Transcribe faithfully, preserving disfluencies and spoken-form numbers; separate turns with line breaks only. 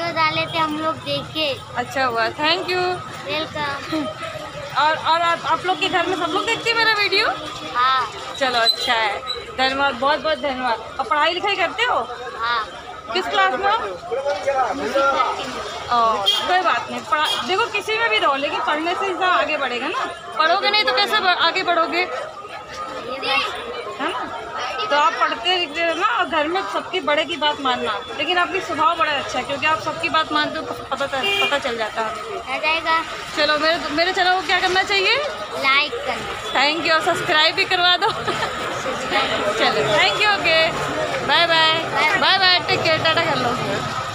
Video डाले थे हम लोग देखे।
अच्छा हुआ, थैंक यू,
वेलकम।
और और आप, आप लोग के घर में सब लोग देखते हैं मेरा वीडियो?
हाँ।
चलो अच्छा है, धन्यवाद, बहुत बहुत धन्यवाद। और पढ़ाई लिखाई करते हो?
हाँ।
किस क्लास में हो? और कोई बात नहीं, पढ़ा देखो किसी में भी रहो, लेकिन पढ़ने से इंसान आगे बढ़ेगा ना। पढ़ोगे नहीं तो कैसे आगे बढ़ोगे, है ना? तो आप पढ़ते लिखते हो ना, और घर में सबकी बड़े की बात मानना। लेकिन आपकी स्वभाव बड़ा अच्छा है, क्योंकि आप सबकी बात मानते हो तो पता पता चल जाता है हमें भी।
आ जाएगा।
चलो मेरे मेरे चैनल को क्या करना चाहिए?
लाइक करना।
थैंक यू, और सब्सक्राइब भी करवा दो। चलो thank you, okay, bye bye bye bye, take care, tata कर लो।